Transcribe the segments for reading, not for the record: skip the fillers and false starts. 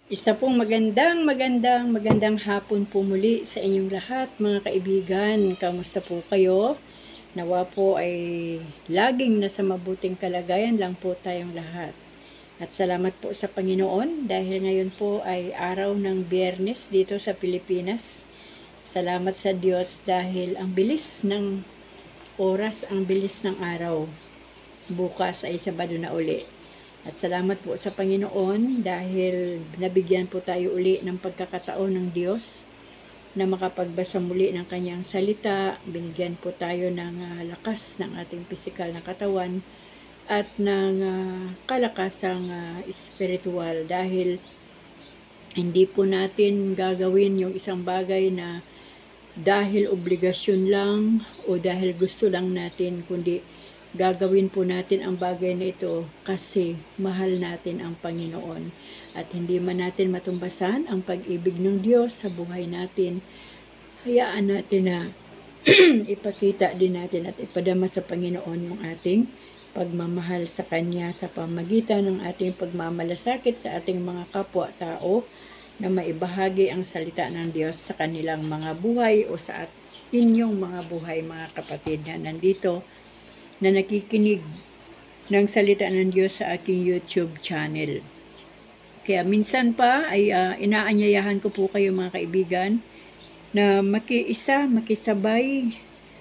Isa pong magandang hapon po muli sa inyong lahat mga kaibigan. Kamusta po kayo? Nawa po ay laging nasa mabuting kalagayan lang po tayong lahat. At salamat po sa Panginoon dahil ngayon po ay araw ng Biyernes dito sa Pilipinas. Salamat sa Diyos dahil ang bilis ng oras, ang bilis ng araw. Bukas ay Sabado na uli. At salamat po sa Panginoon dahil nabigyan po tayo uli ng pagkakataon ng Diyos na makapagbasa muli ng kanyang salita. Binigyan po tayo ng lakas ng ating pisikal na katawan at ng kalakasang espiritual dahil hindi po natin gagawin yung isang bagay na dahil obligasyon lang o dahil gusto lang natin, kundi gagawin po natin ang bagay na ito kasi mahal natin ang Panginoon. At hindi man natin matumbasan ang pag-ibig ng Diyos sa buhay natin, hayaan natin na ipakita din natin at ipadama sa Panginoon yung ating pagmamahal sa Kanya sa pamagitan ng ating pagmamalasakit sa ating mga kapwa-tao na maibahagi ang salita ng Diyos sa kanilang mga buhay o sa inyong mga buhay, mga kapatid na nandito na nakikinig ng salita ng Diyos sa aking YouTube channel. Kaya minsan pa ay inaanyayahan ko po kayo mga kaibigan na makisabay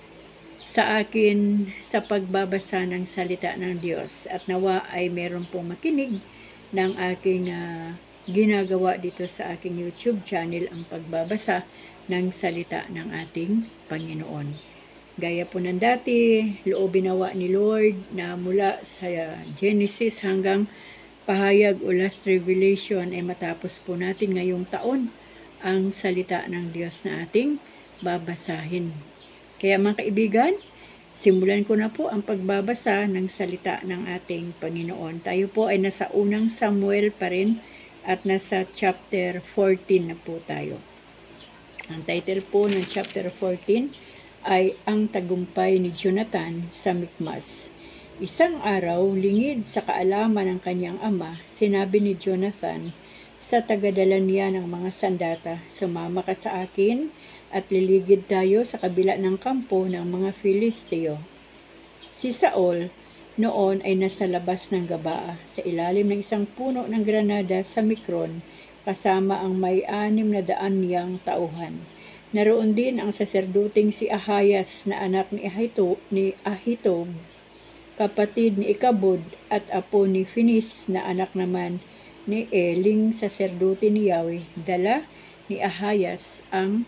sa akin sa pagbabasa ng salita ng Diyos at nawa ay meron pong makinig ng aking ginagawa dito sa aking YouTube channel, ang pagbabasa ng salita ng ating Panginoon. Gaya po ng dati, loobin nawa ni Lord na mula sa Genesis hanggang pahayag o last revelation ay matapos po natin ngayong taon ang salita ng Diyos na ating babasahin. Kaya mga kaibigan, simulan ko na po ang pagbabasa ng salita ng ating Panginoon. Tayo po ay nasa unang Samuel pa rin at nasa chapter 14 na po tayo. Ang title po ng chapter 14 ay ang tagumpay ni Jonathan sa Mikmas. Isang araw, lingid sa kaalaman ng kanyang ama, sinabi ni Jonathan sa tagadala niya ng mga sandata, "Sumama ka sa akin at liligid tayo sa kabila ng kampo ng mga Filisteo." Si Saul noon ay nasa labas ng Gabaa sa ilalim ng isang puno ng granada sa Mikron kasama ang may 600 niyang tauhan. Naroon din ang saserdoting si Ahayas na anak ni Ahitob, kapatid ni Ikabod at apo ni Finis na anak naman ni Eling, saserdote ni Yahweh. Dala ni Ahayas ang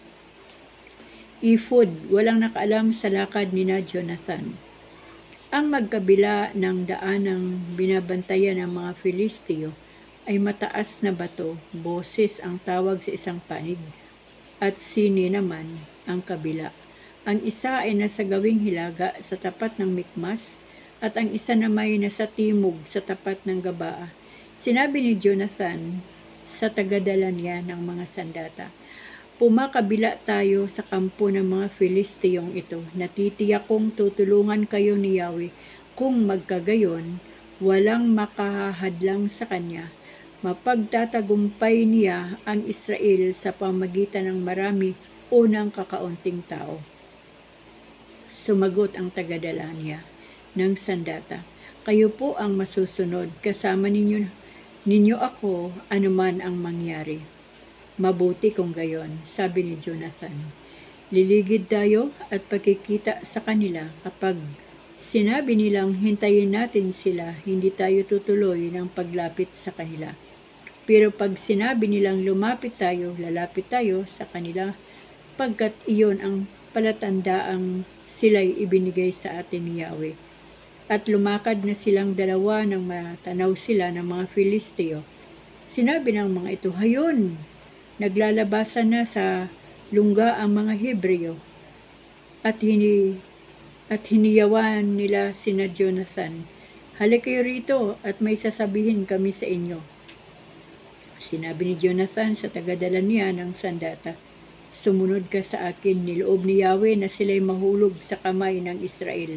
ephod, walang nakaalam sa lakad ni na Jonathan. Ang magkabila ng daanang binabantayan ng mga Filisteo ay mataas na bato, boses ang tawag sa isang panig, at sini naman ang kabila. Ang isa ay nasa gawing hilaga sa tapat ng Mikmas at ang isa naman ay nasa timog sa tapat ng Gabaa. Sinabi ni Jonathan sa tagadala niya ng mga sandata, "Pumakabila tayo sa kampo ng mga Filisteyong ito. Natitiyak kong tutulungan kayo ni Yahweh. Kung magkagayon, walang makahadlang sa kanya. Mapagtatagumpay niya ang Israel sa pamagitan ng marami o ng kakaunting tao." Sumagot ang tagadala niya ng sandata, "Kayo po ang masusunod, kasama ninyo ako anuman ang mangyari." "Mabuti kung gayon," sabi ni Jonathan. "Liligid tayo at pagkikita sa kanila. Kapag sinabi nilang hintayin natin sila, hindi tayo tutuloy ng paglapit sa kanila. Pero pag sinabi nilang lumapit tayo, lalapit tayo sa kanila, pagkat iyon ang palatandaang sila'y ibinigay sa atin ni Yahweh." At lumakad na silang dalawa nang matanaw sila ng mga Filisteo. Sinabi ng mga ito, "Hayon, naglalabasan na sa lungga ang mga Hebreo." At hiniyawan nila sina Jonathan, "Halik kayo rito at may sasabihin kami sa inyo." Sinabi ni Jonathan sa tagadala niya ng sandata, "Sumunod ka sa akin, niloob ni Yahweh na sila'y mahulog sa kamay ng Israel."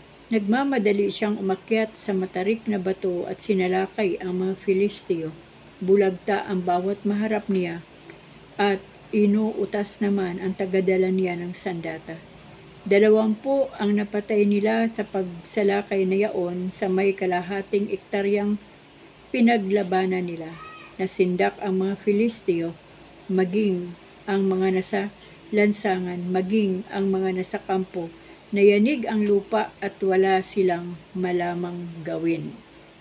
Nagmamadali siyang umakyat sa matarik na bato at sinalakay ang mga Filisteo. bulagta ang bawat maharap niya, at inuutas naman ang tagadala niya ng sandata. 20 ang napatay nila sa pagsalakay na yaon sa may kalahating ektaryang pinaglabanan nila. Nasindak ang mga Filisteo, maging ang mga nasa lansangan, maging ang mga nasa kampo. Nayanig ang lupa at wala silang malamang gawin.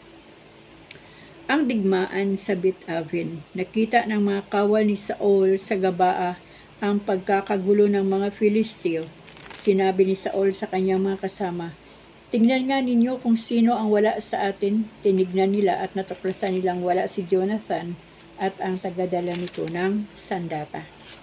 Ang digmaan sa Bet-aven. Nakita ng mga kawal ni Saul sa Gabaa ang pagkakagulo ng mga Filisteo. Sinabi ni Saul sa kanyang mga kasama, "Tingnan nga ninyo kung sino ang wala sa atin." Tinignan nila at natuklasan nilang wala si Jonathan at ang tagadala nito ng sandata.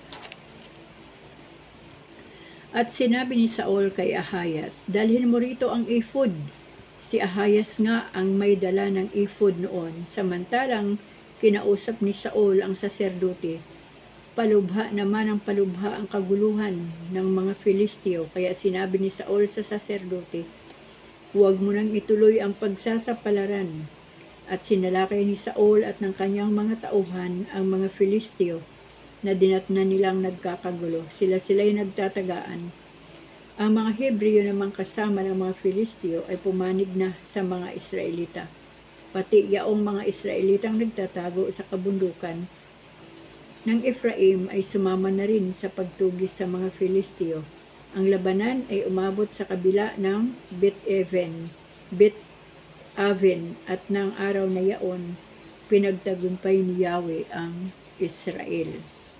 At sinabi ni Saul kay Ahayas, "Dalhin mo rito ang ephod." Si Ahayas nga ang may dala ng ephod noon, samantalang kinausap ni Saul ang saserdote. Palubha naman ang palubha ang kaguluhan ng mga Filisteo, kaya sinabi ni Saul sa saserdote, "Huwag mo nang ituloy ang pagsasapalaran." At sinalakay ni Saul at ng kanyang mga tauhan ang mga Filisteo na dinatnan nilang nagkakagulo. Sila-sila'y nagtatagaan. Ang mga Hebreo namang kasama ng mga Filisteo ay pumanig na sa mga Israelita. Pati yaong mga Israelitang nagtatago sa kabundukan ng Ephraim ay sumama na rin sa pagtugis sa mga Filisteo. Ang labanan ay umabot sa kabila ng Bet-aven at ng araw na yaon, pinagtagumpay ni Yahweh ang Israel.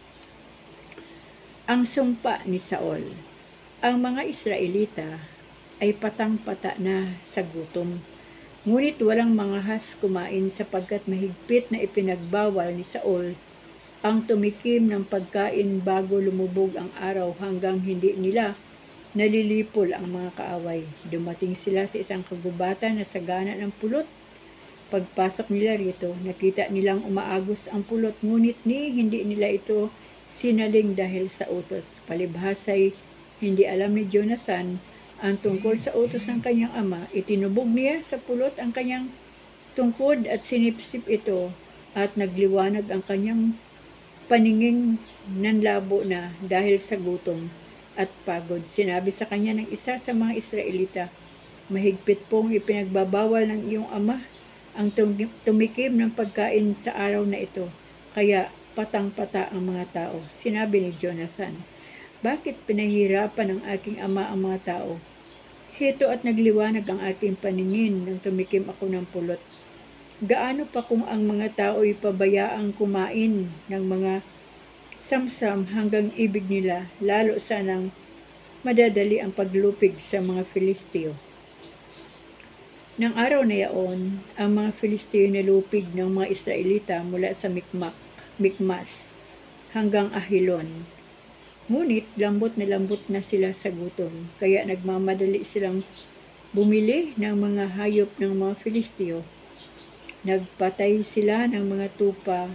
Ang sumpa ni Saul. Ang mga Israelita ay patang-pata na sa gutom. Ngunit walang mangahas kumain sapagkat mahigpit na ipinagbawal ni Saul ang tumikim ng pagkain bago lumubog ang araw hanggang hindi nila nalilipol ang mga kaaway. Dumating sila sa isang kagubatan na sagana ng pulot. Pagpasok nila rito, nakita nilang umaagos ang pulot, ngunit hindi nila ito sinaling dahil sa utos. Palibhasay, hindi alam ni Jonathan ang tungkol sa utos ng kanyang ama. Itinubog niya sa pulot ang kanyang tungkod at sinipsip ito, at nagliwanag ang kanyang paningin nanlabo na dahil sa gutom at pagod. Sinabi sa kanya ng isa sa mga Israelita, "Mahigpit pong ipinagbabawal ng iyong ama ang tumikim ng pagkain sa araw na ito, kaya patang-pata ang mga tao." Sinabi ni Jonathan, "Bakit pinahirapan ng aking ama ang mga tao? Heto at nagliwanag ang aking paningin nang tumikim ako ng pulot. Gaano pa kung ang mga tao ay pabayaang kumain ng mga samsam hanggang ibig nila, lalo sanang madadali ang paglupig sa mga Filisteo." Nang araw na yaon, ang mga Filisteo nalupig ng mga Israelita mula sa Mikmas hanggang Ahilon. Ngunit lambot na sila sa gutom, kaya nagmamadali silang bumili ng mga hayop ng mga Filisteo. Nagpatay sila ng mga tupa.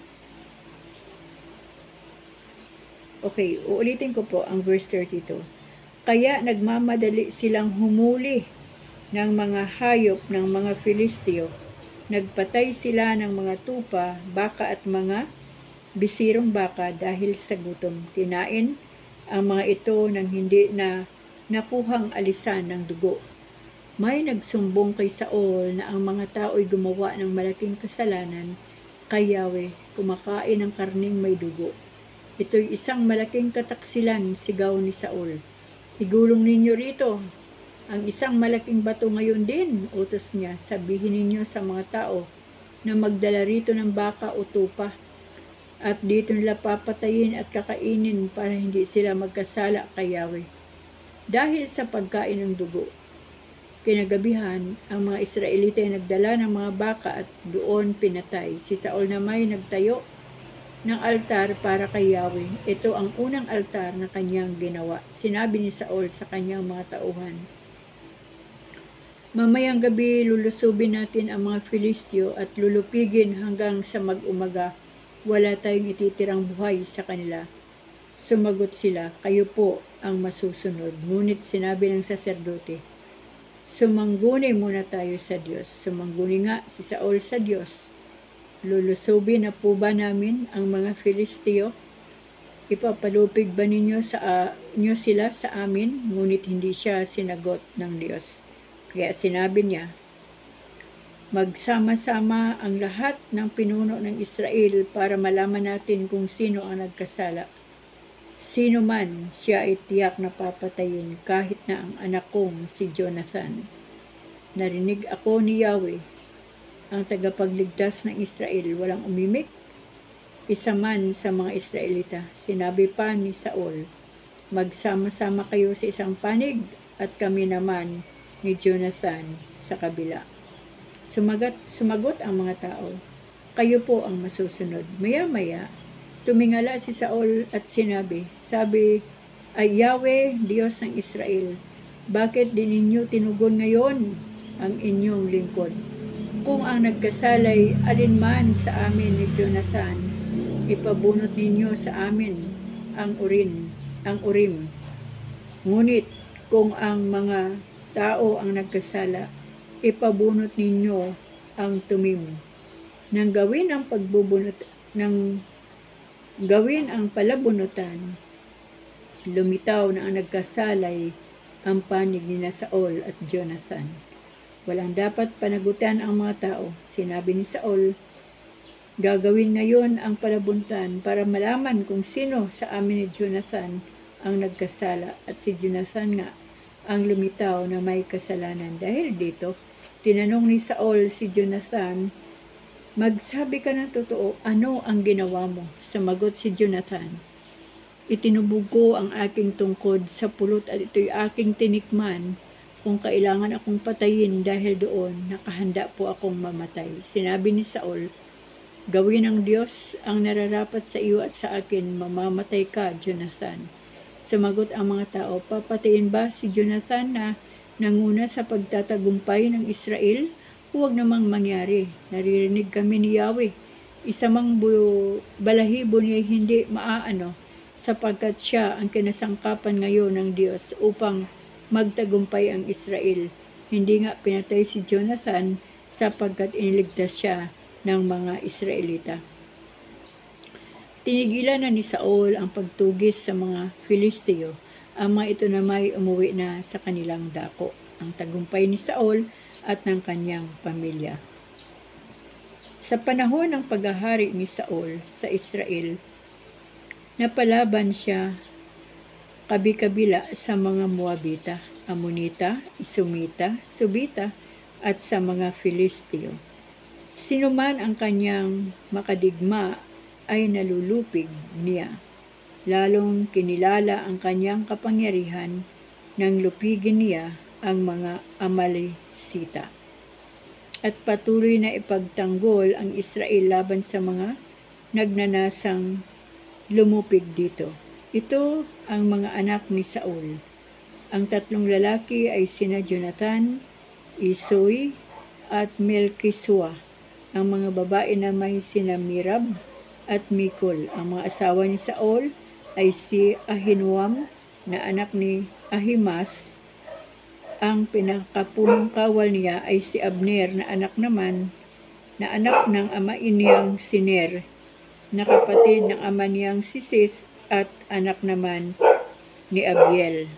Okay, uulitin ko po ang verse 32. Kaya nagmamadali silang humuli ng mga hayop ng mga Filisteo. Nagpatay sila ng mga tupa, baka at mga bisirong baka dahil sa gutom. Kinain ang mga ito nang hindi na nakuhang alisan ng dugo. May nagsumbong kay Saul na ang mga tao ay gumawa ng malaking kasalanan kay Yahweh, kumakain ng karning may dugo. Ito'y isang malaking kataksilan, sigaw ni Saul. "Igulong ninyo rito ang isang malaking bato ngayon din," utos niya. "Sabihin ninyo sa mga tao na magdala rito ng baka o tupa, at dito nila papatayin at kakainin para hindi sila magkasala kay Yahweh dahil sa pagkain ng dugo." Kinagabihan, ang mga Israelita ay nagdala ng mga baka at doon pinatay. Si Saul naman ay nagtayo ng altar para kay Yahweh. Ito ang unang altar na kanyang ginawa. Sinabi ni Saul sa kanyang mga tauhan, "Mamayang gabi lulusubin natin ang mga Filisteo at lulupigin hanggang sa mag-umaga. Wala tayong ititirang buhay sa kanila." Sumagot sila, "Kayo po ang masusunod." Ngunit sinabi ng saserdote, "Sumangguni muna tayo sa Diyos." Sumangguni nga si Saul sa Diyos. Lulusubin na po ba namin ang mga Filisteo? Ipapalupig ba ninyo sila sa amin? Ngunit hindi siya sinagot ng Diyos. Kaya sinabi niya, magsama-sama ang lahat ng pinuno ng Israel para malaman natin kung sino ang nagkasala. Sino man, siya ay tiyak na papatayin kahit na ang anak kong si Jonathan. Narinig ako ni Yahweh, ang tagapagligtas ng Israel, walang umimik. Isa man sa mga Israelita, sinabi pa ni Saul, magsama-sama kayo sa isang panig at kami naman ni Jonathan sa kabila. Sumagot ang mga tao, kayo po ang masusunod. Maya-maya, tumingala si Saul at sinabi, sabi ay Yahweh, Diyos ng Israel, bakit din ninyo tinugon ngayon ang inyong lingkod? Kung ang nagkasalay alinman sa amin ni Jonathan, ipabunot ninyo sa amin ang urim. Ngunit kung ang mga tao ang nagkasala, ipabunot ninyo ang tumim. Nang gawin ang palabunutan, lumitaw na ang nagkasalay ang panig ni Saul at Jonathan. Walang dapat panagutan ang mga tao. Sinabi ni Saul, gagawin ngayon ang palabunutan para malaman kung sino sa amin ni Jonathan ang nagkasala at si Jonathan nga ang lumitaw na may kasalanan. Dahil dito, tinanong ni Saul si Jonathan, magsabi ka ng totoo, ano ang ginawa mo? Sumagot si Jonathan, itinubog ko ang aking tungkod sa pulot at ito'y aking tinikman. Kung kailangan akong patayin dahil doon, nakahanda po akong mamatay. Sinabi ni Saul, gawin ng Diyos ang nararapat sa iyo at sa akin, mamamatay ka, Jonathan. Sumagot ang mga tao, papatayin ba si Jonathan na nanguna sa pagtatagumpay ng Israel? Huwag namang mangyari. Naririnig kami ni Yahweh. Isa mang balahibo niya hindi maaano, sapagkat siya ang kinasangkapan ngayon ng Diyos upang magtagumpay ang Israel. Hindi nga pinatay si Jonathan sapagkat iniligtas siya ng mga Israelita. Tinigilan na ni Saul ang pagtugis sa mga Filisteo. Ang mga ito na may umuwi na sa kanilang dako. Ang tagumpay ni Saul at ng kanyang pamilya. Sa panahon ng paghahari ni Saul sa Israel, napalaban siya kabi-kabila sa mga Moabita, Amonita, Isumita, Subita, at sa mga Filisteo. Sino man ang kanyang makadigma ay nalulupig niya. Lalong kinilala ang kanyang kapangyarihan nang lupigin niya ang mga Amalekita. At patuloy na ipagtanggol ang Israel laban sa mga nagnanasang lumupig dito. Ito ang mga anak ni Saul. Ang tatlong lalaki ay sina Jonathan, Isoi, at Melkisua. Ang mga babae naman sina Mirab at Mikol. Ang mga asawa ni Saul ay si Ahinoam na anak ni Ahimaas. Ang pinakapunong kawal niya ay si Abner na anak ng ama niyang si Ner, na kapatid ng ama niyang si Cis at anak naman ni Abiel.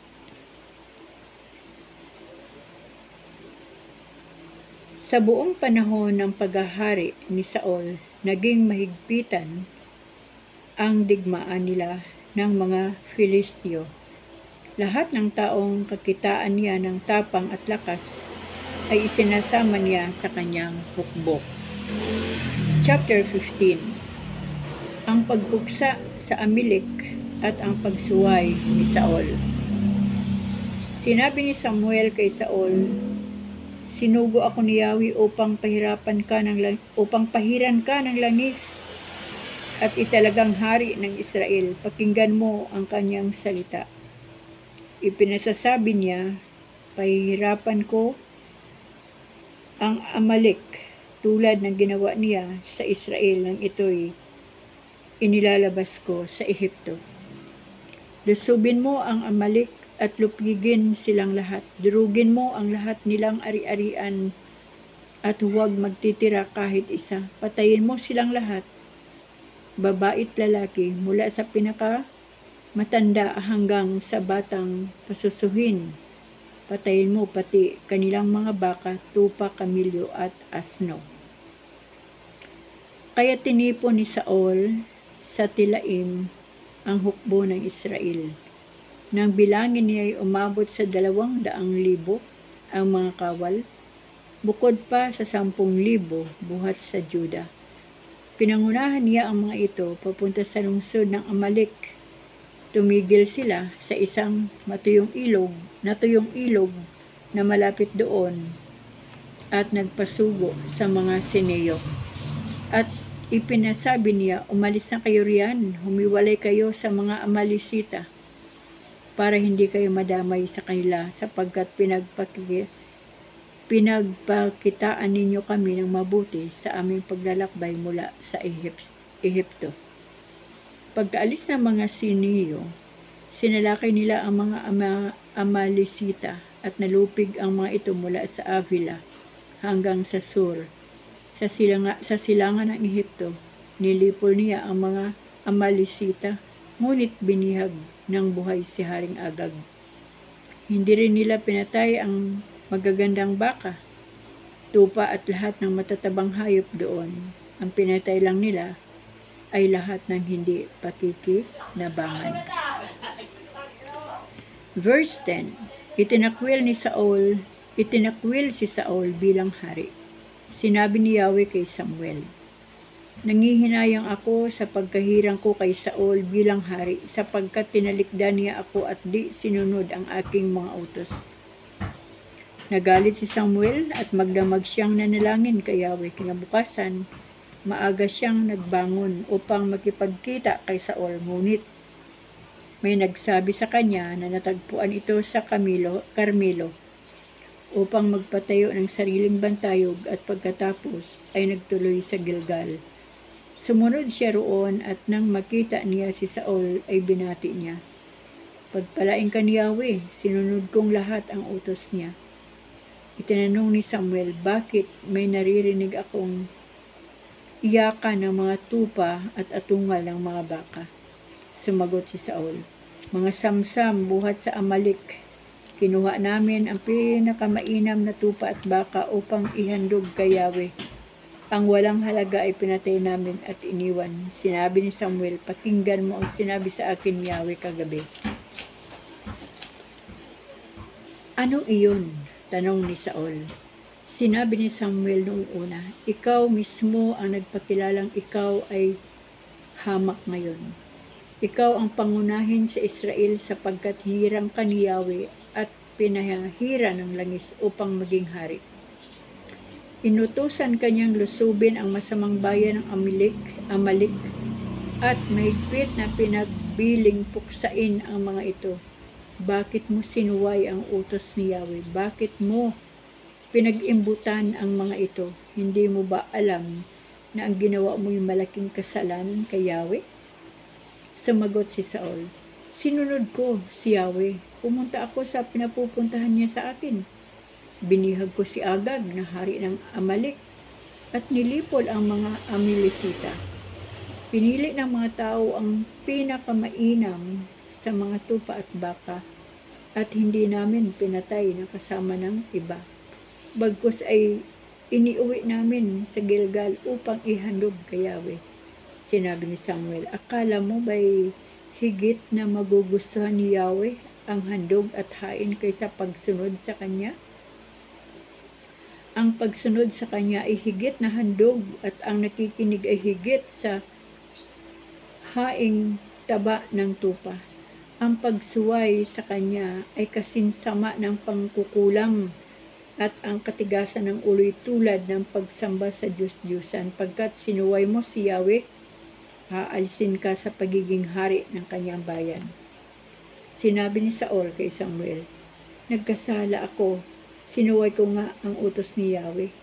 Sa buong panahon ng paghahari ni Saul, naging mahigpitan ang digmaan nila ng mga Filisteo. Lahat ng taong kakitaan niya ng tapang at lakas ay isinasama niya sa kanyang hukbo. Chapter 15. Ang pagpuksa sa Amalek at ang pagsuway ni Saul. Sinabi ni Samuel kay Saul, sinugo ako ni Yahweh upang pahiran ka ng langis at italagang hari ng Israel. Pakinggan mo ang kanyang salita. Ipinasasabi niya, pahihirapan ko ang Amalek tulad ng ginawa niya sa Israel nang ito'y inilalabas ko sa Ehipto. Lusubin mo ang Amalek at lupigin silang lahat. Durugin mo ang lahat nilang ari-arian at huwag magtitira kahit isa. Patayin mo silang lahat, babae at lalaki, mula sa pinaka matanda hanggang sa batang pasusuhin. Patayin mo pati kanilang mga baka, tupa, kamilyo at asno. Kaya tinipon ni Saul sa Tilaim ang hukbo ng Israel. Nang bilangin niya ay umabot sa 200,000 ang mga kawal, bukod pa sa 10,000 buhat sa Juda. Pinangunahan niya ang mga ito papunta sa lungsod ng Amalek. Tumigil sila sa isang natuyong ilog na malapit doon at nagpasugo sa mga Sineo. At ipinasabi niya, umalis na kayo riyan, humiwalay kayo sa mga Amalisita para hindi kayo madamay sa kanila, sapagkat pinagpakitaan ninyo kami ng mabuti sa aming paglalakbay mula sa Ehipto. Pagkaalis ng mga Sineo, sinalakay nila ang mga Amalisita at nalupig ang mga ito mula sa Avila hanggang sa Sur. Sa silangan ng Ehipto, nilipol niya ang mga Amalisita, ngunit binihag ng buhay si Haring Agag. Hindi rin nila pinatay ang magagandang baka, tupa at lahat ng matatabang hayop doon. Ang pinatay lang nila ay lahat ng hindi pakikinabangan. Verse 10. Itinakwil si Saul bilang hari. Sinabi ni Yahweh kay Samuel, nangihinayang ako sa pagkahirang ko kay Saul bilang hari, sapagkat tinalikdan niya ako at di sinunod ang aking mga utos. Nagalit si Samuel at magdamag siyang nanalangin kay Yahweh. Kinabukasan, maaga siyang nagbangon upang makipagkita kay Saul, ngunit may nagsabi sa kanya na natagpuan ito sa Carmelo upang magpatayo ng sariling bantayog, at pagkatapos ay nagtuloy sa Gilgal. Sumunod siya roon, at nang makita niya si Saul ay binati niya, pagpalain ka ni Yahweh, sinunod kong lahat ang utos niya. Itinanong ni Samuel, bakit may naririnig akong iyakan ng mga tupa at atungal ng mga baka? Sumagot si Saul, mga samsam buhat sa Amalek, kinuha namin ang pinakamainam na tupa at baka upang ihandog kay Yahweh. Ang walang halaga ay pinatay namin at iniwan. Sinabi ni Samuel, pakinggan mo ang sinabi sa akin ni Yahweh kagabi. Ano iyon? Tanong ni Saul. Sinabi ni Samuel noong una, ikaw mismo ang nagpakilalang ikaw ay hamak ngayon. Ikaw ang pangunahin sa Israel, sapagkat hirang ka ni Yahweh at pinahira ng langis upang maging hari. Inutusan kanyang lusubin ang masamang bayan ng Amalek at mahigpit na pinagbiling puksain ang mga ito. Bakit mo sinuway ang utos ni Yahweh? Bakit mo pinag-imbutan ang mga ito? Hindi mo ba alam na ang ginawa mo'y malaking kasalanan kay Yahweh? Sumagot si Saul, sinunod ko si Yahweh. Pumunta ako sa pinapupuntahan niya sa akin. Binihag ko si Agag na hari ng Amalek at nilipol ang mga Amalisita. Pinili ng mga tao ang pinakamainam sa mga tupa at baka, at hindi namin pinatay na kasama ng iba. Bagkus ay iniuwi namin sa Gilgal upang ihandog kay Yahweh. Sinabi ni Samuel, akala mo ba'y higit na magugustuhan ni Yahweh ang handog at hain kaysa pagsunod sa kanya? Ang pagsunod sa kanya ay higit na handog, at ang nakikinig ay higit sa haing taba ng tupa. Ang pagsuway sa kanya ay kasinsama ng pangkukulam, at ang katigasan ng ulo'y tulad ng pagsamba sa Diyos-Diyusan. Pagkat sinuway mo si Yahweh, aalisin ka sa pagiging hari ng kanyang bayan. Sinabi ni Saul kay Samuel, nagkasala ako, sinuway ko nga ang utos ni Yahweh.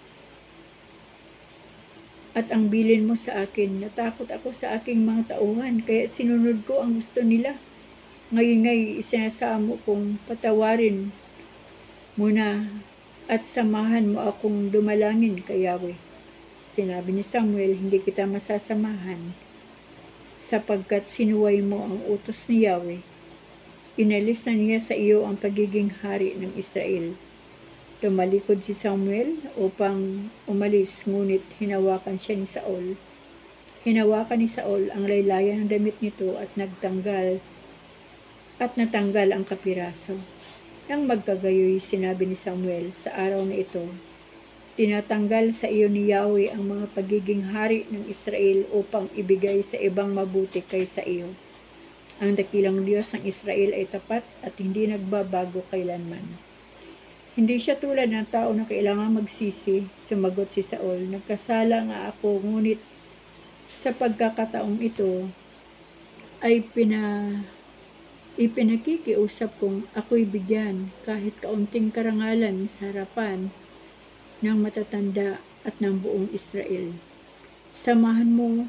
At ang bilin mo sa akin, natakot ako sa aking mga tauhan, kaya sinunod ko ang gusto nila. Ngayon ngay isinasamo kong patawarin mo na at samahan mo akong dumalangin kay Yahweh. Sinabi ni Samuel, hindi kita masasamahan, sapagkat sinuway mo ang utos ni Yahweh. Inalis na niya sa iyo ang pagiging hari ng Israel. Tumalikod si Samuel upang umalis, ngunit hinawakan siya ni Saul. Hinawakan ni Saul ang laylayan ng damit nito at natanggal ang kapiraso. Nang magkagayoy, sinabi ni Samuel, sa araw na ito, tinatanggal sa iyo ni Yahweh ang mga pagiging hari ng Israel upang ibigay sa ibang mabuti kaysa iyo. Ang dakilang Diyos ng Israel ay tapat at hindi nagbabago kailanman. Hindi siya tulad ng tao na kailangan magsisi, sumagot si Saul. Nagkasala nga ako, ngunit sa pagkakataong ito ay ipinakikiusap kong ako'y bigyan kahit kaunting karangalan sa harapan ng matatanda at ng buong Israel. Samahan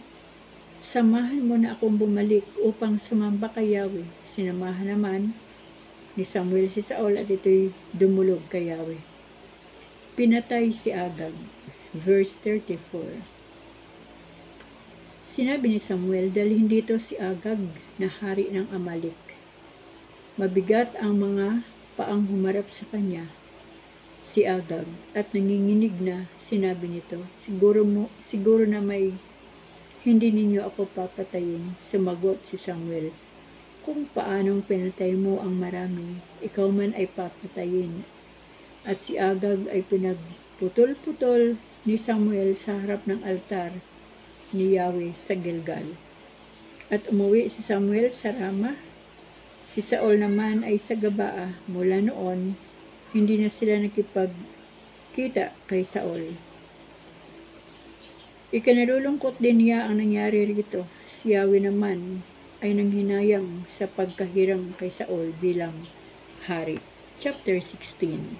mo na akong bumalik upang sumamba kay Yahweh. Sinamahan naman ni Samuel si Saul at ito'y dumulog kay Yahweh. Pinatay si Agag. Verse 34. Sinabi ni Samuel, dalhin dito si Agag na hari ng Amalek. Mabigat ang mga paang humarap sa kanya, si Agag, at nanginginig na. Sinabi nito, siguro na may hindi ninyo ako papatayin. Sumagot si Samuel, kung paanong pinatay mo ang marami, ikaw man ay papatayin. At si Agag ay pinagputol-putol ni Samuel sa harap ng altar ni Yahweh sa Gilgal. At umuwi si Samuel sa Rama. Si Saul naman ay sa Gabaa. Mula noon, hindi na sila nakipagkita kay Saul. Ikanalulungkot din niya ang nangyari rito. Si Yahweh naman ay nanghinayang sa pagkahirang kay Saul bilang hari. Chapter 16.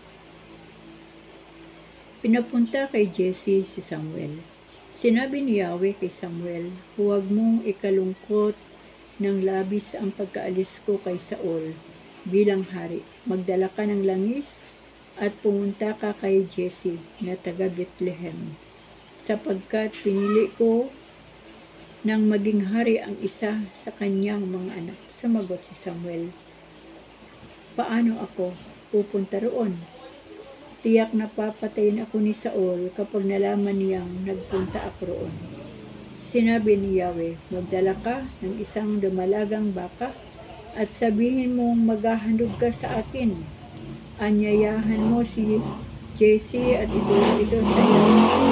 Pinapunta kay Jesse si Samuel. Sinabi ni Yahweh kay Samuel, huwag mong ikalungkot ng labis ang pagkaalis ko kay Saul bilang hari. Magdala ka ng langis at pumunta ka kay Jesse na taga Bethlehem, sapagkat pinili ko nang maging hari ang isa sa kanyang mga anak. Sumagot si Samuel, paano ako pupunta roon? Tiyak na papatayin ako ni Saul kapag nalaman niyang nagpunta ako roon. Sinabi ni Yahweh, magdala ka ng isang dumalagang baka at sabihin mong maghahandog ka sa akin. Anyayahan mo si Jesse at ito sa iyo.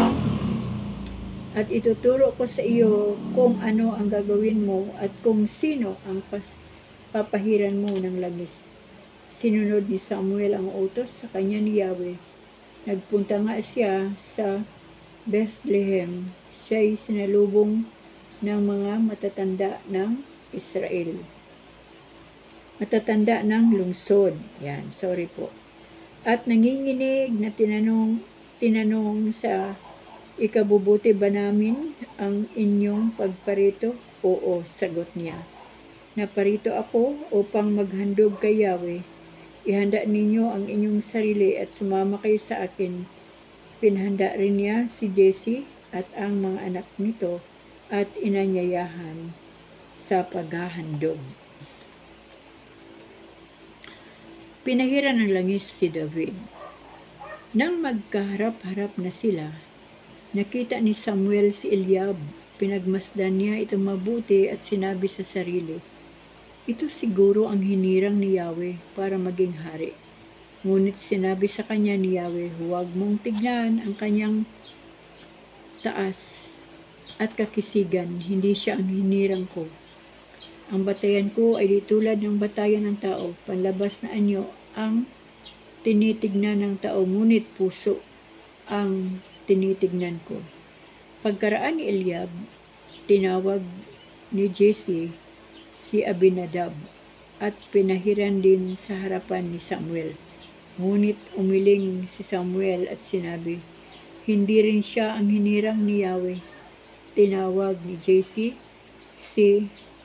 At ituturo ko sa iyo kung ano ang gagawin mo at kung sino ang papahiran mo ng langis. Sinunod ni Samuel ang utos sa kanya ni Yahweh. Nagpunta nga siya sa Bethlehem. Siya'y sinalubong ng mga matatanda ng Israel. Matatanda ng lungsod. Yan, sorry po. At nanginginig na tinanong sa ikabubuti ba namin ang inyong pagparito? Oo, sagot niya. Naparito ako upang maghandog kay Yahweh. Ihanda ninyo ang inyong sarili at sumama kayo sa akin. Pinahanda rin niya si Jesse at ang mga anak nito at inanyayahan sa paghahandog. Pinahiran ng langis si David. Nang magkaharap-harap na sila, nakita ni Samuel si Eliab. Pinagmasdan niya ito mabuti at sinabi sa sarili, ito siguro ang hinirang ni Yahweh para maging hari. Ngunit sinabi sa kanya ni Yahweh, huwag mong tignan ang kanyang taas at kakisigan, hindi siya ang hinirang ko. Ang batayan ko ay di tulad ng batayan ng tao, panlabas na anyo ang tinitignan ng tao, ngunit puso ang tinitignan ko. Pagkaraan ni Eliab, tinawag ni Jesse si Abinadab at pinahiran din sa harapan ni Samuel. Ngunit umiling si Samuel at sinabi, hindi rin siya ang hinirang ni Yahweh. Tinawag ni Jesse si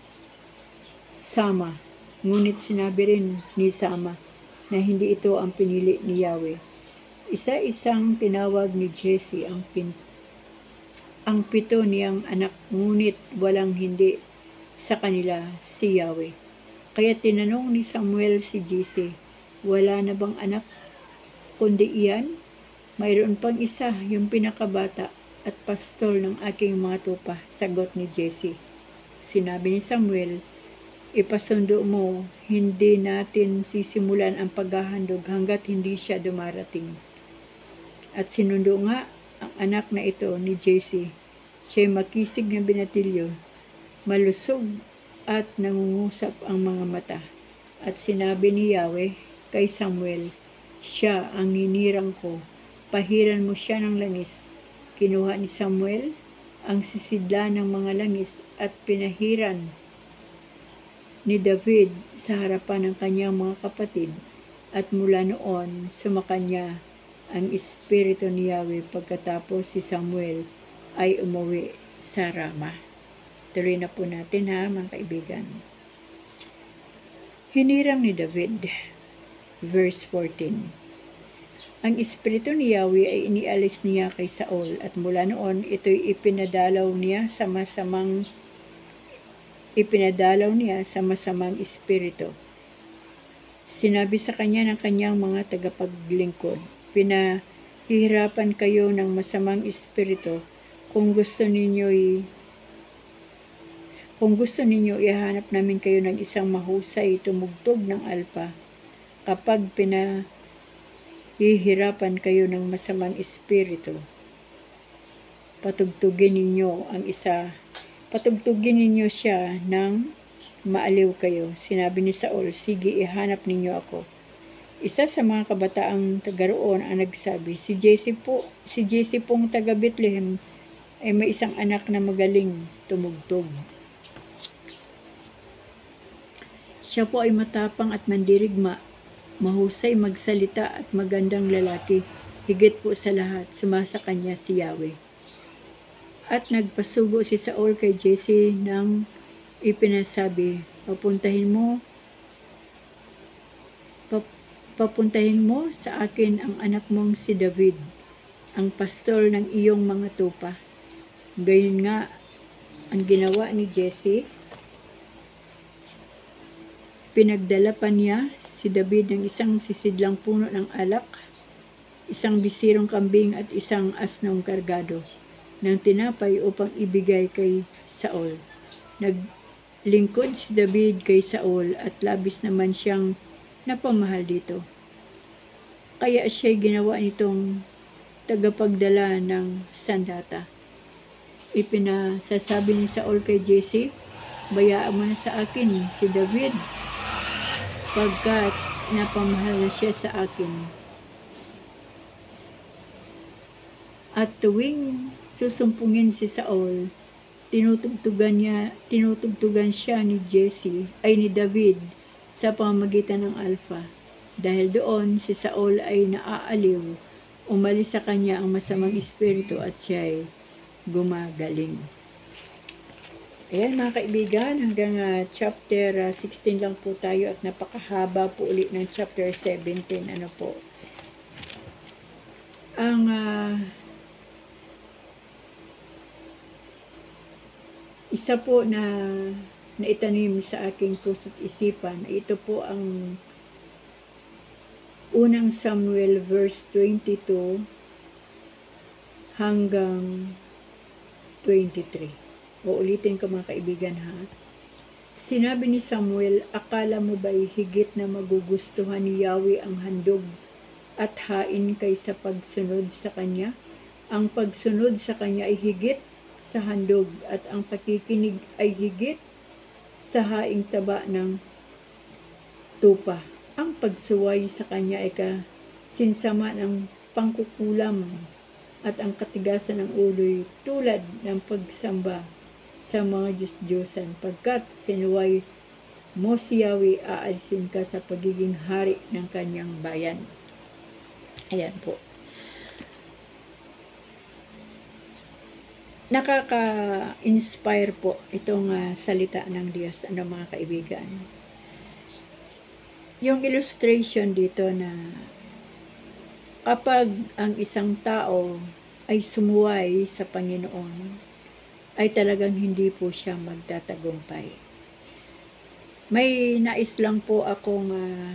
Sama, ngunit sinabi rin ni Sama na hindi ito ang pinili ni Yahweh. Isa-isang tinawag ni Jesse ang 7 niyang anak, ngunit walang hindi sa kanila si Yahweh. Kaya tinanong ni Samuel si Jesse, wala na bang anak kundi iyan? Mayroon pang isa, yung pinakabata at pastol ng aking mga tupa, sagot ni Jesse. Sinabi ni Samuel, ipasundo mo, hindi natin sisimulan ang paghahandog hanggat hindi siya dumarating. At sinundo nga ang anak na ito ni Jesse. Siya'y makisig na binatilyo, malusog at nangungusap ang mga mata. At sinabi ni Yahweh kay Samuel, siya ang hinirang ko, pahiran mo siya ng langis. Kinuha ni Samuel ang sisidla ng mga langis at pinahiran ni David sa harapan ng kanyang mga kapatid. At mula noon, sumakanya ang Espiritu ni Yahweh pagkatapos si Samuel ay umuwi sa Rama. Tuloy na po natin ha, mga kaibigan. Hinirang ni David, verse 14. Ang Espiritu ni Yahweh ay inialis niya kay Saul at mula noon ito'y ipinadalaw niya sa masamang espiritu. Sinabi sa kanya ng kanyang mga tagapaglingkod, pinahihirapan kayo ng masamang espiritu. Kung gusto ninyo ihanap namin kayo ng isang mahusay tumugtog ng alpa. Kapag pinahihirapan kayo ng masamang espiritu, patugtugin ninyo siya ng maaliw kayo. Sinabi ni Saul, sige, ihanap ninyo ako. Isa sa mga kabataang taga-roon ang nagsabi, si Jesse pong taga Bethlehem ay may isang anak na magaling tumugtog. Siya po ay matapang at mandirigma, mahusay magsalita at magandang lalaki. Higit po sa lahat, sumasa kanya si Yahweh. At nagpasugo si Saul kay Jesse nang ipinasabi, papuntahin mo sa akin ang anak mong si David, ang pastol ng iyong mga tupa. Gayon nga ang ginawa ni Jesse. Pinagdala pa niya si David ng isang sisidlang puno ng alak, isang bisirong kambing at isang asnong kargado ng tinapay upang ibigay kay Saul. Naglingkod si David kay Saul at labis naman siyang napamahal dito. Kaya siya'y ginawa nitong tagapagdala ng sandata. Ipinasasabi ni Saul kay Jesse, bayaan mo na sa akin si David, pagkat napamahal na siya sa akin. At tuwing susumpungin si Saul, tinutugtugan siya ni David sa pamamagitan ng alpa. Dahil doon, si Saul ay naaaliw, umalis sa kanya ang masamang espiritu at siya ay gumagaling. Ayan mga kaibigan, hanggang chapter 16 lang po tayo at napakahaba po ulit ng chapter 17. Ano po? Ang isa po na naitanim sa aking puso't isipan, ito po ang unang Samuel verse 22 hanggang 23. Uulitin ko mga kaibigan ha. Sinabi ni Samuel, akala mo ba'y higit na magugustuhan ni Yahweh ang handog at hain kaysa pagsunod sa kanya? Ang pagsunod sa kanya ay higit sa handog at ang pakikinig ay higit sa haing taba ng tupa. Ang pagsuway sa kanya ay kasinsama ng pangkukulam at ang katigasan ng ulo'y tulad ng pagsamba sa mga Diyos-Diyosan. Pagkat sinuway mo si Yahweh, aalisin ka sa pagiging hari ng kanyang bayan. Ayan po. Nakaka-inspire po itong salita ng Diyos, mga kaibigan. Yung illustration dito na Kapag ang isang tao ay sumuway sa Panginoon, ay talagang hindi po siya magtatagumpay. May nais lang po akong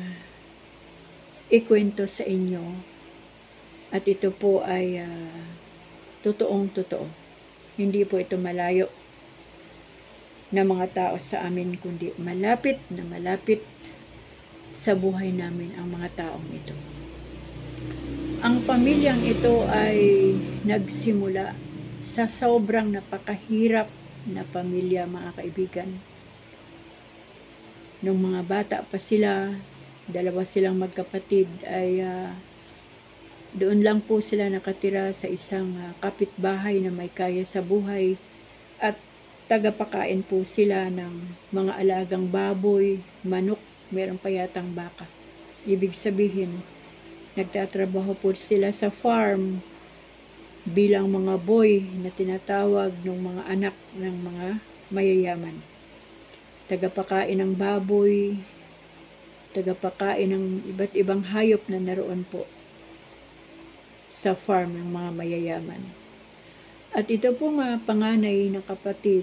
ikwento sa inyo, at ito po ay totoong totoo. Hindi po ito malayo na mga tao sa amin, kundi malapit na malapit sa buhay namin ang mga taong ito. Ang pamilyang ito ay nagsimula sa sobrang napakahirap na pamilya, mga kaibigan. Nung mga bata pa sila, dalawa silang magkapatid, ay doon lang po sila nakatira sa isang kapitbahay na may kaya sa buhay, at tagapakain po sila ng mga alagang baboy, manok, meron pa yatang baka. Ibig sabihin, nagtatrabaho po sila sa farm bilang mga boy na tinatawag ng mga anak ng mga mayayaman. Tagapakain ng baboy, tagapakain ng iba't ibang hayop na naroon po sa farm ng mga mayayaman. At ito po nga panganay na kapatid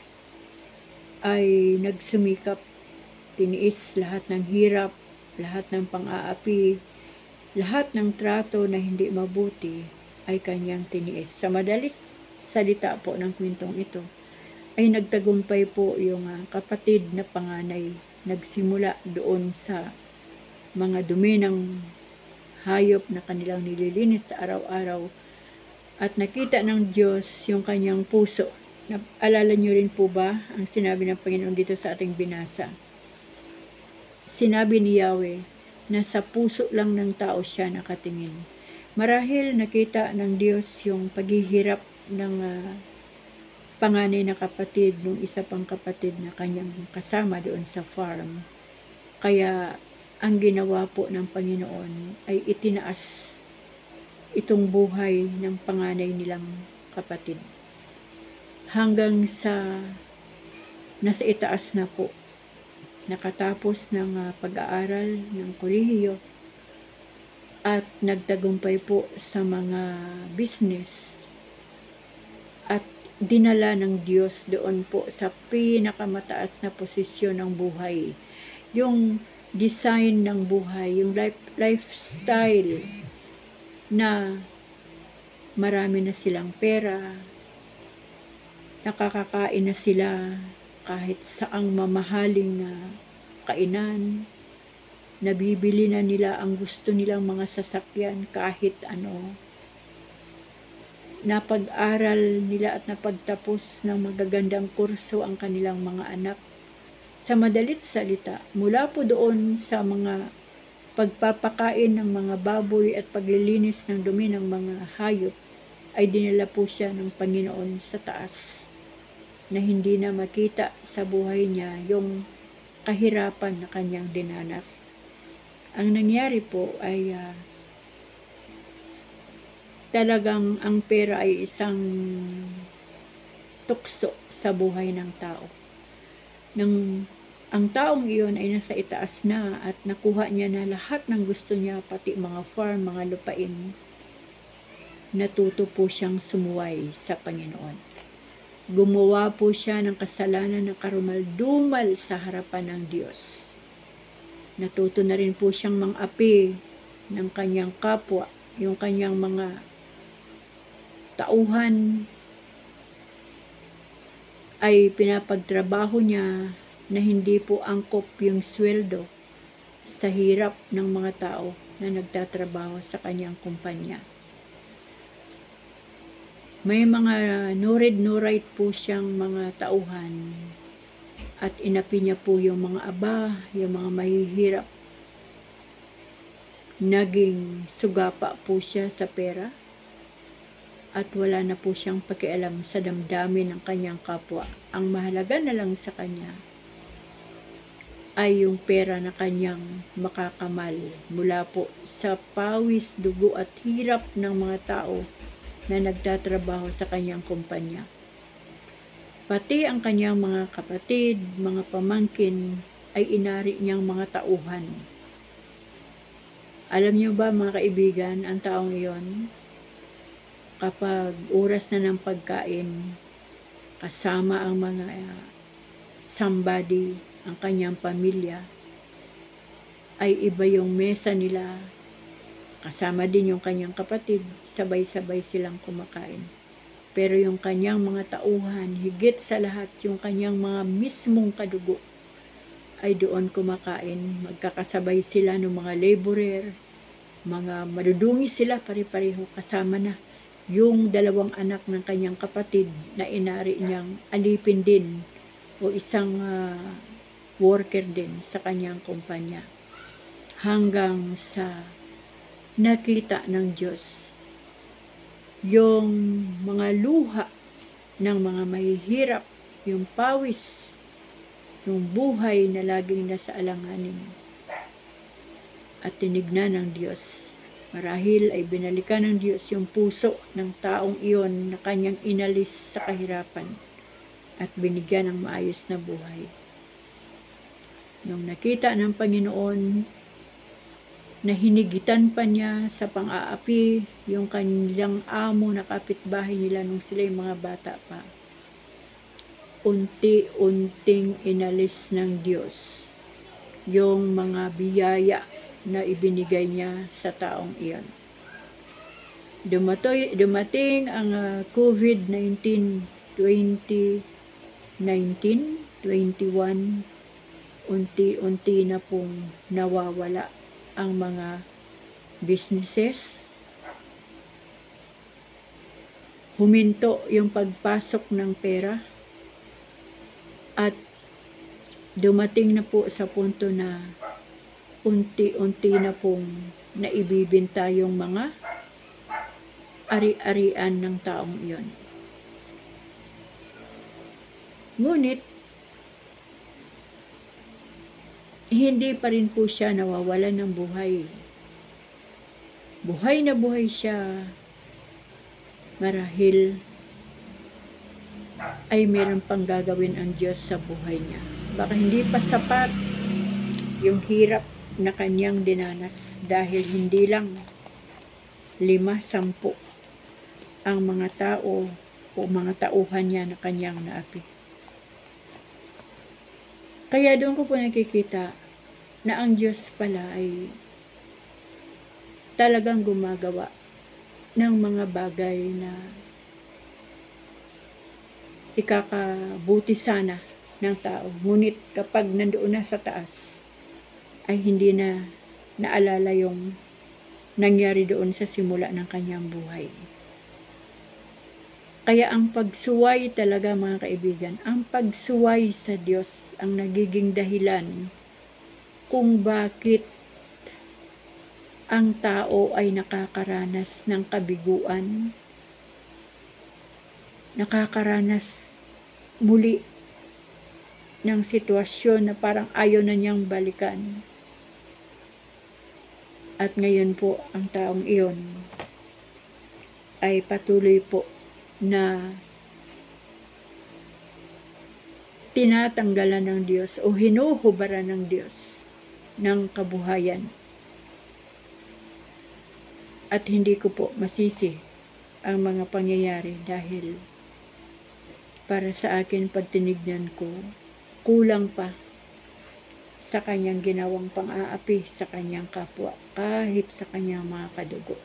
ay nagsumikap, tiniis lahat ng hirap, lahat ng pang-aapi, lahat ng trato na hindi mabuti ay kanyang tiniis. Sa madalit salita po ng kwentong ito, ay nagtagumpay po yung kapatid na panganay. Nagsimula doon sa mga dumi ng hayop na kanilang nililinis sa araw-araw, at nakita ng Diyos yung kanyang puso. Alala niyo rin po ba ang sinabi ng Panginoon dito sa ating binasa? Sinabi ni Yahweh na sa puso lang ng tao siya nakatingin. Marahil nakita ng Diyos yung paghihirap ng panganay na kapatid ng isa pang kapatid na kanyang kasama doon sa farm. Kaya ang ginawa po ng Panginoon ay itinaas itong buhay ng panganay nilang kapatid. Hanggang sa nasa itaas na po, nakatapos ng pag-aaral ng kolehiyo at nagtagumpay po sa mga business, at dinala ng Diyos doon po sa pinakamataas na posisyon ng buhay. Yung design ng buhay, yung lifestyle na marami na silang pera, nakakakain na sila kahit saang mamahaling na kainan, nabibili na nila ang gusto nilang mga sasakyan kahit ano. Napag-aral nila at napagtapos ng magagandang kurso ang kanilang mga anak. Sa madalit salita, mula po doon sa mga pagpapakain ng mga baboy at paglilinis ng dumi ng mga hayop, ay dinala po siya ng Panginoon sa taas, na hindi na makita sa buhay niya yung kahirapan na kanyang dinanas. Ang nangyari po ay talagang ang pera ay isang tukso sa buhay ng tao. Nang ang taong iyon ay nasa itaas na at nakuha niya na lahat ng gusto niya, pati mga farm, mga lupain, natuto po siyang sumuway sa Panginoon. Gumawa po siya ng kasalanan na karumal-dumal sa harapan ng Diyos. Natuto na rin po siyang mang-api ng kanyang kapwa, yung kanyang mga tauhan ay pinapagtrabaho niya na hindi po angkop yung sweldo sa hirap ng mga tao na nagtatrabaho sa kanyang kumpanya. May mga no-read, no-write po siyang mga tauhan, at inapi niya po yung mga aba, yung mga mahihirap. Naging sugapa po siya sa pera, at wala na po siyang pakialam sa damdamin ng kanyang kapwa. Ang mahalaga na lang sa kanya ay yung pera na kanyang makakamal mula po sa pawis, dugo at hirap ng mga tao na nagtatrabaho sa kanyang kumpanya. Pati ang kanyang mga kapatid, mga pamangkin ay inari niyang mga tauhan. Alam niyo ba mga kaibigan, ang taong iyon, kapag oras na ng pagkain, kasama ang mga somebody, ang kanyang pamilya, ay iba yung mesa nila, kasama din yung kanyang kapatid, sabay-sabay silang kumakain. Pero yung kanyang mga tauhan, higit sa lahat yung kanyang mga mismong kadugo, ay doon kumakain. Magkakasabay sila ng mga laborer, mga madudungi sila pare-pareho, kasama na yung 2 anak ng kanyang kapatid na inari niyang alipin din o isang worker din sa kanyang kumpanya. Hanggang sa nakita ng Diyos yung mga luha ng mga mahihirap, yung pawis, yung buhay na laging nasa alanganin. At tinignan ng Diyos. Marahil ay binalikan ng Diyos yung puso ng taong iyon na kanyang inalis sa kahirapan at binigyan ng maayos na buhay. Nung nakita ng Panginoon na hinigitan pa niya sa pang-aapi yung kanilang amo na kapitbahay nila nung sila yung mga bata pa, unti-unting inalis ng Diyos yung mga biyaya na ibinigay niya sa taong iyon. Dumating ang COVID-19 2019, 21, unti-unti na pong nawawala ang mga businesses. Huminto yung pagpasok ng pera at dumating na po sa punto na unti-unti na pong naibibinta yung mga ari-arian ng taong iyon. Ngunit, hindi pa rin po siya nawawalan ng buhay. Buhay na buhay siya, marahil ay meron pang gagawin ang Diyos sa buhay niya. Baka hindi pa sapat yung hirap na kanyang dinanas dahil hindi lang 5-10 ang mga tao o mga tauhan niya na kanyang naapi. Kaya doon ko po nakikita na ang Diyos pala ay talagang gumagawa ng mga bagay na ikakabuti sana ng tao. Ngunit kapag nandoon na sa taas, ay hindi na naalala yung nangyari doon sa simula ng kanyang buhay. Kaya ang pagsuway talaga mga kaibigan, ang pagsuway sa Diyos ang nagiging dahilan kung bakit ang tao ay nakakaranas ng kabiguan, nakakaranas muli ng sitwasyon na parang ayaw na niyang balikan. At ngayon po, ang taong iyon ay patuloy po na tinatanggalan ng Diyos o hinuhubaran ng Diyos ng kabuhayan. At hindi ko po masisi ang mga pangyayari dahil para sa akin pag tinignan ko, kulang pa sa kanyang ginawang pang-aapi sa kanyang kapwa, kahit sa kanyang mga kadugo.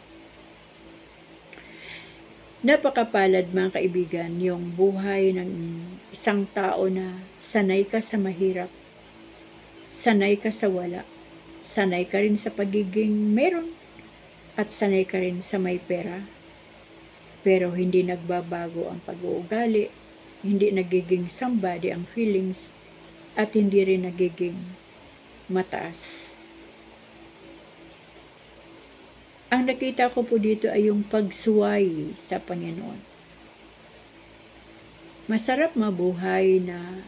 Napakapalad mga kaibigan, yung buhay ng isang tao na sanay ka sa mahirap, sanay ka sa wala, sanay ka rin sa pagiging meron, at sanay ka rin sa may pera. Pero hindi nagbabago ang pag-uugali, hindi nagiging somebody ang feelings, at hindi rin nagiging mataas. Ang nakita ko po dito ay yung pagsuway sa Panginoon. Masarap mabuhay na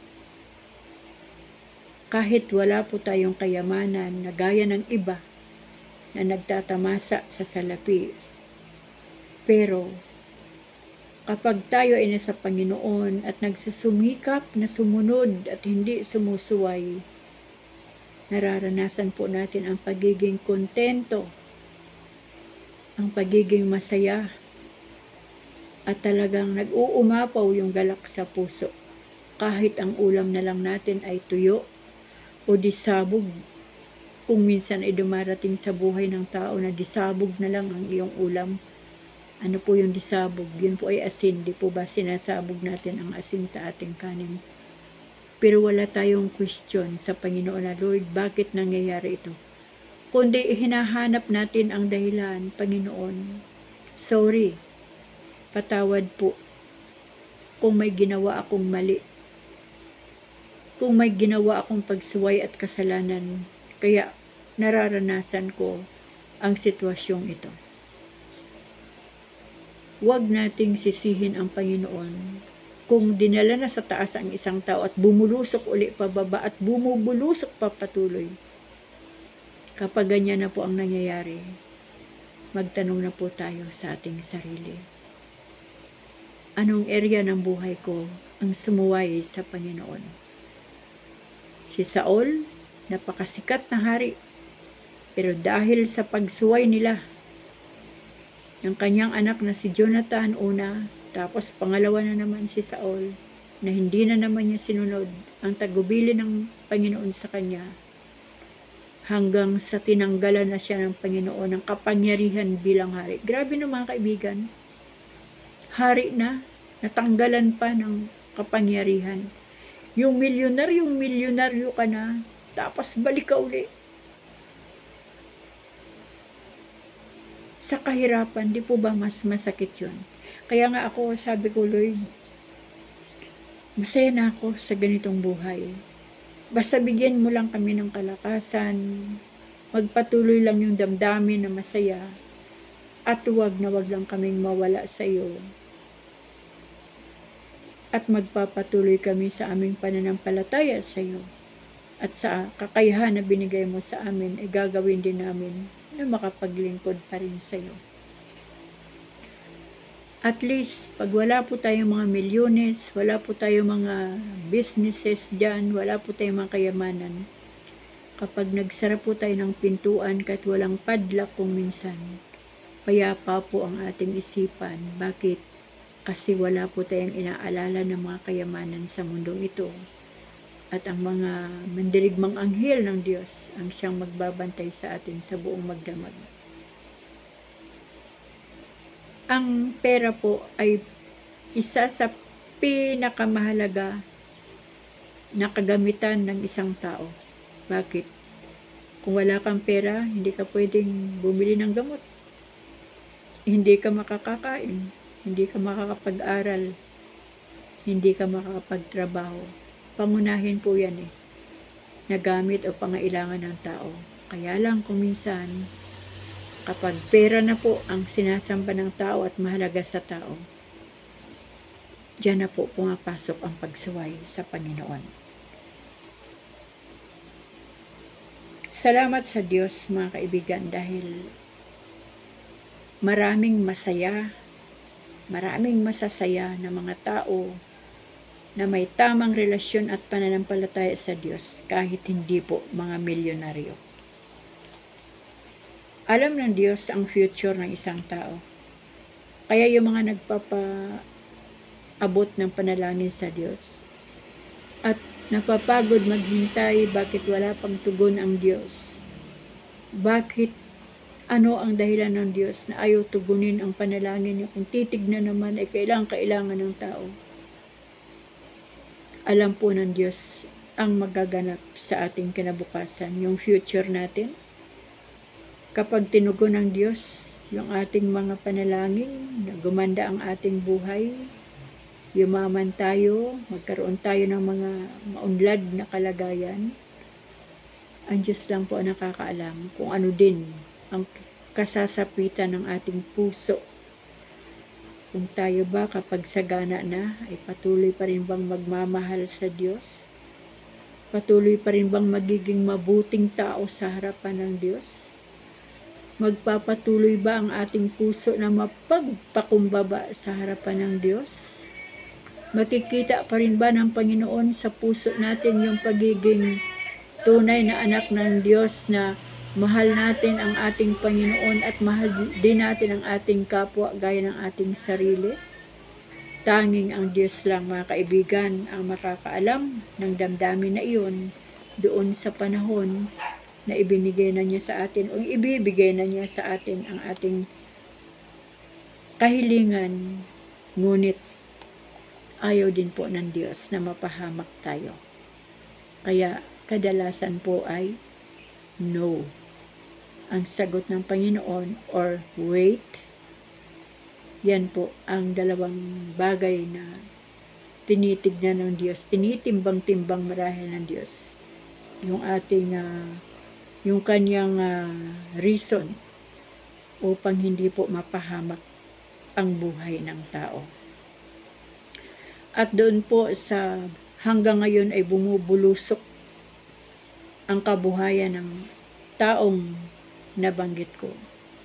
kahit wala po tayong kayamanan na gaya ng iba na nagtatamasa sa salapi. Pero kapag tayo ay nasa Panginoon at nagsusumikap na sumunod at hindi sumusuway, nararanasan po natin ang pagiging kontento ang pagiging masaya at talagang nag-uumapaw yung galak sa puso. Kahit ang ulam na lang natin ay tuyo o disabog. Kung minsan ay dumarating sa buhay ng tao na disabog na lang ang iyong ulam. Ano po yung disabog? Yun po ay asin. Di po ba sinasabog natin ang asin sa ating kanin? Pero wala tayong question sa Panginoon na, Lord, bakit nangyayari ito? Kundi hinahanap natin ang dahilan, Panginoon. Sorry, patawad po kung may ginawa akong mali. Kung may ginawa akong pagsuway at kasalanan, kaya nararanasan ko ang sitwasyong ito. Huwag nating sisihin ang Panginoon kung dinala na sa taas ang isang tao at bumulusok uli pababa at bumubulusok pa patuloy. Kapag ganyan na po ang nangyayari, magtanong na po tayo sa ating sarili. Anong area ng buhay ko ang sumuway sa Panginoon? Si Saul, napakasikat na hari, pero dahil sa pagsuway nila, ng kanyang anak na si Jonathan una, tapos pangalawa na naman si Saul, na hindi na naman niya sinunod ang tagubilin ng Panginoon sa kanya, hanggang sa tinanggalan na siya ng Panginoon ng kapangyarihan bilang hari. Grabe no mga kaibigan, hari na, natanggalan pa ng kapangyarihan. Yung milyonaryo ka na, tapos balik ka uli sa kahirapan. Di po ba mas masakit yun? Kaya nga ako, sabi ko, Lord, masaya na ako sa ganitong buhay. Basta bigyan mo lang kami ng kalakasan, magpatuloy lang yung damdamin na masaya, at wag lang kaming mawala sa iyo. At magpapatuloy kami sa aming pananampalataya sa iyo. At sa kakayahan na binigay mo sa amin, ay gagawin din namin na makapaglingkod pa rin sa iyo. At least, pag wala po tayong mga milyones, wala po tayong mga businesses dyan, wala po tayong mga kayamanan, kapag nagsara po tayo ng pintuan kahit walang padlock kung minsan, payapa po ang ating isipan. Bakit? Kasi wala po tayong inaalala ng mga kayamanan sa mundong ito. At ang mga mandirigmang anghel ng Diyos ang siyang magbabantay sa atin sa buong magdamag. Ang pera po ay isa sa pinakamahalaga na kagamitan ng isang tao. Bakit? Kung wala kang pera, hindi ka pwedeng bumili ng gamot. Hindi ka makakakain. Hindi ka makakapag-aral. Hindi ka makakapagtrabaho. Pangunahin po yan na gamit o pangailangan ng tao. Kaya lang kung minsan, kapag pera na po ang sinasamba ng tao at mahalaga sa tao, diyan na po pumapasok ang pagsuway sa Panginoon. Salamat sa Diyos mga kaibigan, dahil maraming masasaya na mga tao na may tamang relasyon at pananampalataya sa Diyos, kahit hindi po mga milyonaryo. Alam ng Diyos ang future ng isang tao. Kaya yung mga nagpapaabot ng panalangin sa Diyos at napapagod maghintay, bakit wala pang tugon ang Diyos? Bakit ano ang dahilan ng Diyos na ayaw tugunin ang panalangin niya? Kung titignan naman ay kailangan ng tao. Alam po ng Diyos ang magaganap sa ating kinabukasan, yung future natin. Kapag tinugon ng Diyos yung ating mga panalangin, na gumanda ang ating buhay, yumaman tayo, magkaroon tayo ng mga maunlad na kalagayan, ang Diyos lang po ang nakakaalam kung ano din ang kasasapitan ng ating puso. Kung tayo ba kapag sagana na, ay patuloy pa rin bang magmamahal sa Diyos? Patuloy pa rin bang magiging mabuting tao sa harapan ng Diyos? Magpapatuloy ba ang ating puso na mapagpakumbaba sa harapan ng Diyos? Makikita pa rin ba ng Panginoon sa puso natin yung pagiging tunay na anak ng Diyos na Mahal natin ang ating Panginoon at mahal din natin ang ating kapwa gaya ng ating sarili. Tanging ang Diyos lang, mga kaibigan, ang makakaalam ng damdamin na iyon doon sa panahon na ibinigay na niya sa atin o ibibigay na niya sa atin ang ating kahilingan. Ngunit ayaw din po ng Diyos na mapahamak tayo. Kaya kadalasan po ay no. Ang sagot ng Panginoon or wait, yan po ang dalawang bagay na tinitignan ng Diyos, tinitimbang-timbang marahil ng Diyos. Yung ating, yung kanyang reason upang hindi po mapahamak ang buhay ng tao. At doon po sa hanggang ngayon ay bumubulusok ang kabuhayan ng taong nabanggit ko.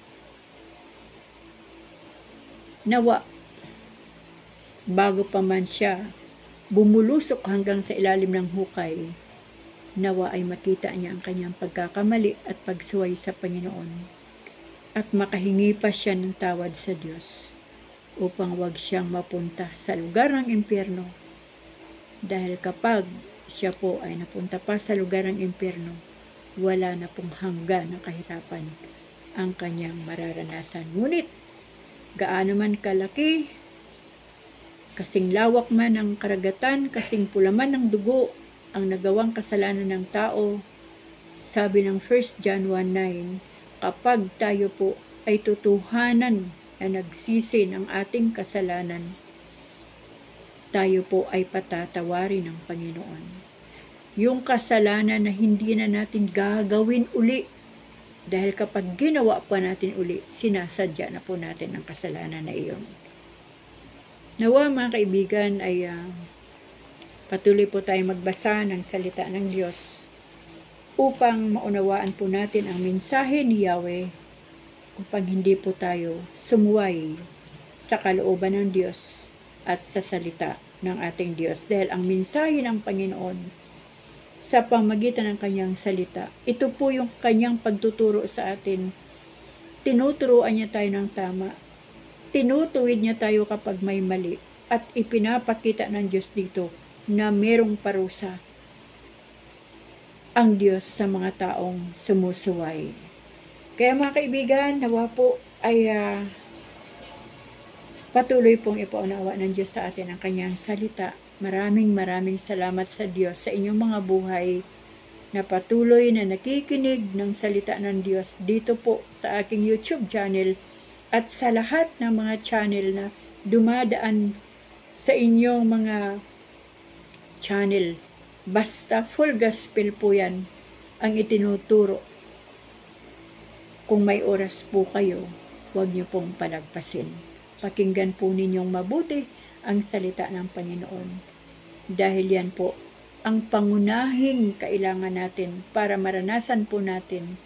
Nawa, bago pa man siya bumulusok hanggang sa ilalim ng hukay, nawa ay makita niya ang kanyang pagkakamali at pagsuway sa Panginoon at makahingi pa siya ng tawad sa Diyos upang wag siyang mapunta sa lugar ng impyerno. Dahil kapag siya po ay napunta pa sa lugar ng impyerno, wala na pong hanggan ng kahirapan ang kanyang mararanasan. Ngunit, gaano man kalaki, kasing lawak man ang karagatan, kasing pula man ng dugo, ang nagawang kasalanan ng tao, sabi ng 1 John 1:9, kapag tayo po ay tutuhanan na nagsisi ng ating kasalanan, tayo po ay patatawarin ng Panginoon. Yung kasalanan na hindi na natin gagawin uli. Dahil kapag ginawa pa natin uli, sinasadya na po natin ang kasalanan na iyon. Nawa mga kaibigan ay patuloy po tayong magbasa ng salita ng Diyos upang maunawaan po natin ang mensahe ni Yahweh upang hindi po tayo sumuway sa kalooban ng Diyos at sa salita ng ating Diyos. Dahil ang mensahe ng Panginoon sa pamagitan ng kanyang salita, ito po yung kanyang pagtuturo sa atin. Tinuturuan niya tayo ng tama. Tinutuwid niya tayo kapag may mali. At ipinapakita ng Diyos dito na merong parusa ang Diyos sa mga taong sumusuway. Kaya mga kaibigan, nawa po ay patuloy pong ipaunawa ng Diyos sa atin ang kanyang salita. Maraming salamat sa Diyos sa inyong mga buhay na patuloy na nakikinig ng salita ng Diyos dito po sa aking YouTube channel at sa lahat ng mga channel na dumadaan sa inyong mga channel. Basta full gospel po yan ang itinuturo. Kung may oras po kayo, huwag niyo pong palagpasin. Pakinggan po ninyong mabuti ang salita ng Panginoon. Dahil yan po ang pangunahing kailangan natin para maranasan po natin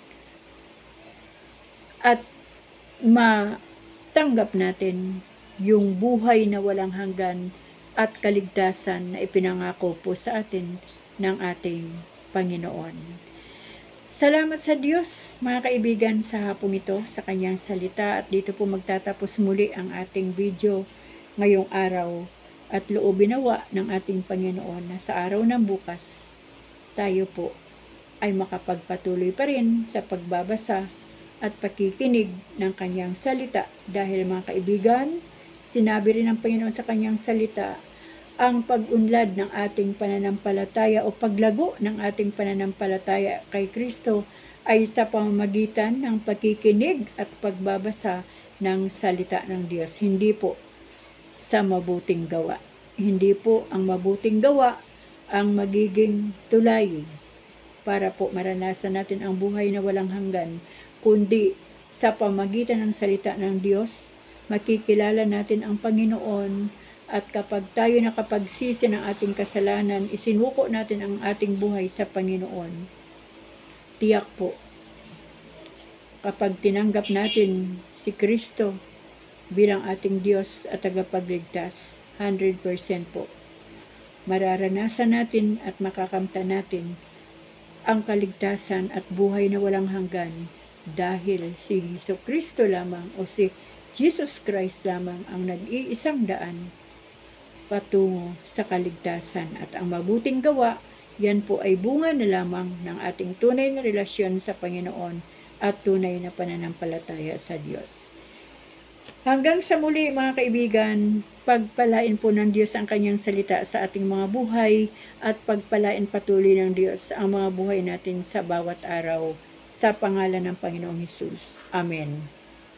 at matanggap natin yung buhay na walang hanggan at kaligtasan na ipinangako po sa atin ng ating Panginoon. Salamat sa Diyos, mga kaibigan, sa hapong ito, sa kanyang salita. At dito po magtatapos muli ang ating video ngayong araw. At loobin nawa ng ating Panginoon na sa araw ng bukas, tayo po ay makapagpatuloy pa rin sa pagbabasa at pakikinig ng kanyang salita. Dahil mga kaibigan, sinabi rin ng Panginoon sa kanyang salita, ang pag-unlad ng ating pananampalataya o paglago ng ating pananampalataya kay Kristo ay sa pamamagitan ng pakikinig at pagbabasa ng salita ng Diyos. Hindi po sa mabuting gawa. Hindi po ang mabuting gawa ang magiging tulay para po maranasan natin ang buhay na walang hanggan, kundi sa pamamagitan ng salita ng Diyos, makikilala natin ang Panginoon. At kapag tayo nakapagsisi ng ating kasalanan, isinuko natin ang ating buhay sa Panginoon. Tiyak po, kapag tinanggap natin si Kristo bilang ating Diyos at tagapagligtas, 100% po, mararanasan natin at makakamtan natin ang kaligtasan at buhay na walang hanggan dahil si Jesucristo lamang o si Jesus Christ lamang ang nag-iisang daan patungo sa kaligtasan. At ang mabuting gawa, yan po ay bunga na lamang ng ating tunay na relasyon sa Panginoon at tunay na pananampalataya sa Diyos. Hanggang sa muli mga kaibigan, pagpalain po ng Diyos ang kanyang salita sa ating mga buhay at pagpalain patuloy ng Diyos ang mga buhay natin sa bawat araw sa pangalan ng Panginoong Hesus. Amen.